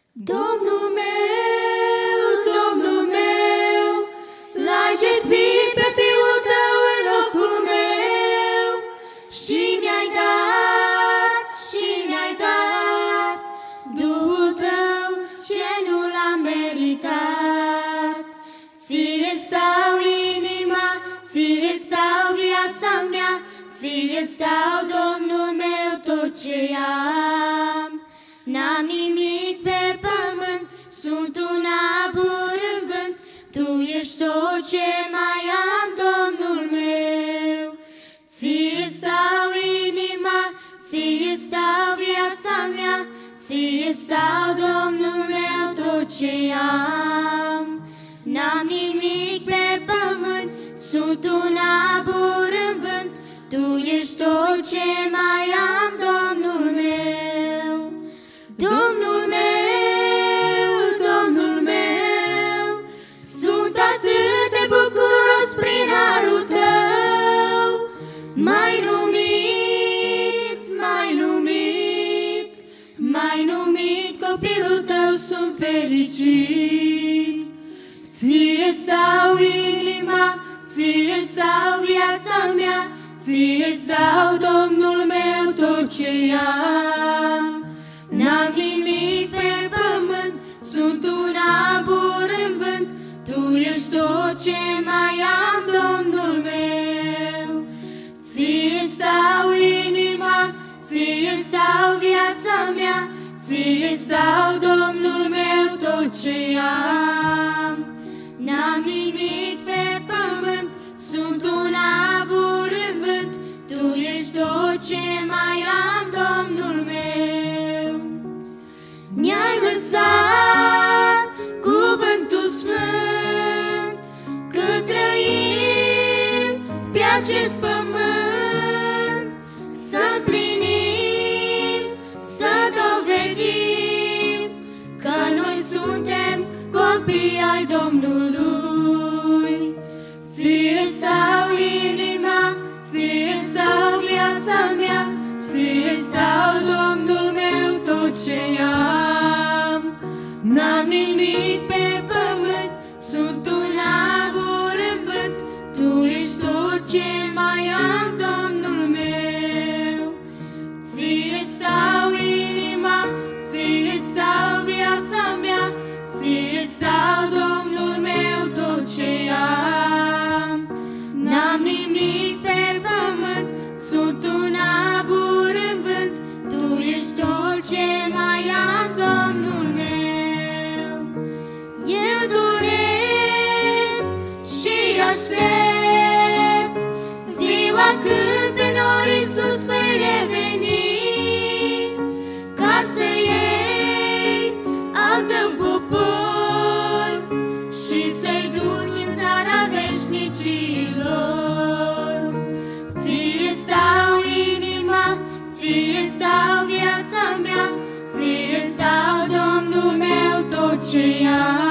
Domnul meu, l-ai jertfit pe Fiul Tău în locul meu și mi-ai dat Duhul Tău ce nu l-am meritat. Ție stau inima, ție stau viața mea, ție stau, Domnul meu, tot ce am. N-am nimic pe pământ, sunt un abur în vânt, Tu ești tot ce mai am, Domnul meu. Ție stau inima, ție stau viața mea, ție stau, Domnul meu, tot ce am. N-am nimic pe pământ, sunt un abur în vânt, Tu ești tot ce mai am, Domnul meu. Domnul meu, sunt atât de bucuros prin harul Tău. M-ai numit, copilul Tău, sunt fericit. Ție stau inima, ție stau viața mea, ție stau, Domnul meu, tot ce am. N-am nimic pe pământ, sunt un abur în vânt, Tu ești tot ce mai am, Domnul meu. Ție stau inima, ție stau viața mea, ție stau, Domnul meu, tot ce am. N-am nimic pe pământ, sunt un abur în vânt, Tu ești tot ce mai am, Domnul meu. Ne-ai lăsat cuvântul sfânt, că trăim pe acest pământ, să împlinim, să dovedim că noi suntem copii ai Domnului. Ție stau inima, ție stau viața mea, ție stau, Domnul meu, tot ce am. N-am nimic pe pământ, sunt un abur în vânt, Tu ești tot ce mai am, Domnul meu. Ție stau inima, ție stau viața mea, ție stau, Domnul meu, tot ce am. N-am nimic pe pământ, sunt un abur în vânt, Tu ești tot ce mai am, Domnul meu. Eu doresc și aștept ziua când pe nori Iisus vei reveni, ca să iei al Tău popor și să-i duci în țara veșnicilor. Ție stau inima, ție stau viața mea, ție stau, Domnul meu, tot ce am.